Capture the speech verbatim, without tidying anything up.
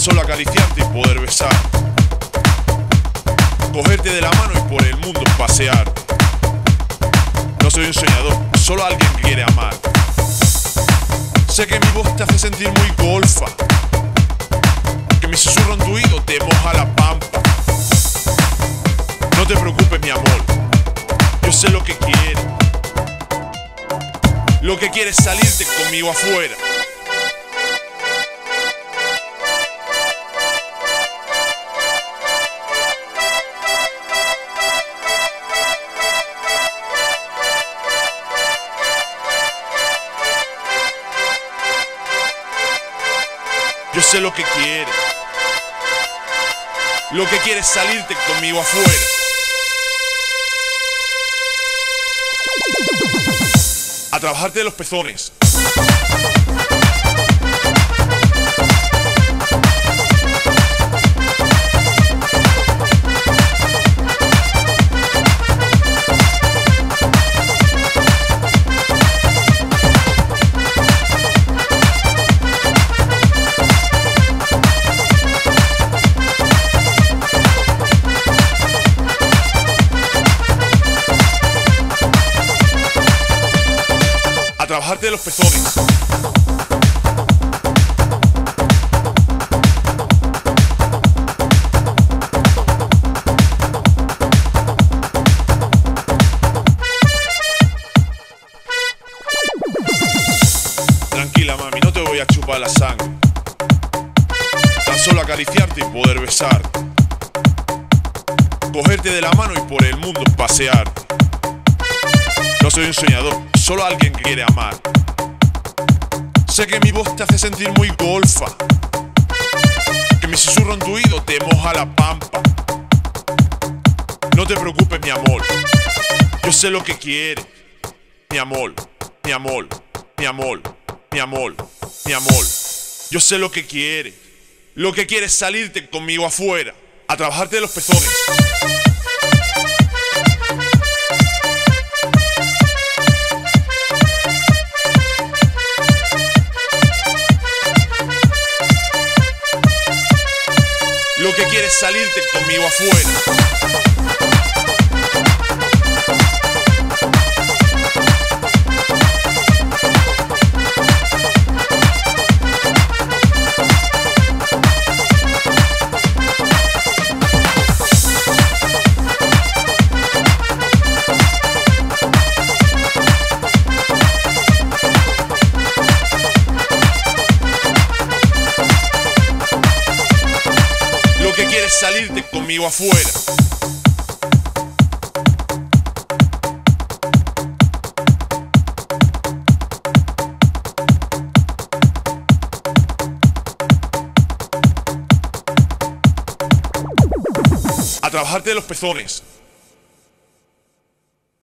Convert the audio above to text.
solo acariciarte y poder besar, cogerte de la mano y por el mundo pasear. No soy un soñador, solo alguien que quiere amar. Sé que mi voz te hace sentir muy golfa, que mi susurro en tu oído te moja la pampa. No te preocupes, mi amor, yo sé lo que quieres. Lo que quieres es salirte conmigo afuera. Yo sé lo que quieres. Lo que quieres es salirte conmigo afuera. A trabajarte de los pezones. A trabajarte de los pezones. Tranquila, mami, no te voy a chupar la sangre. Tan solo acariciarte y poder besar, cogerte de la mano y por el mundo pasear. No soy un soñador, solo alguien que quiere amar. Sé que mi voz te hace sentir muy golfa, que mi susurro en tu oído te moja la pampa. No te preocupes, mi amor, yo sé lo que quieres. Mi amor, mi amor, mi amor, mi amor, mi amor. Yo sé lo que quieres. Lo que quieres es salirte conmigo afuera, a trabajarte de los pezones. Lo que quieres es salirte conmigo afuera. Lo que quieres es salirte conmigo afuera. A trabajarte de los pezones.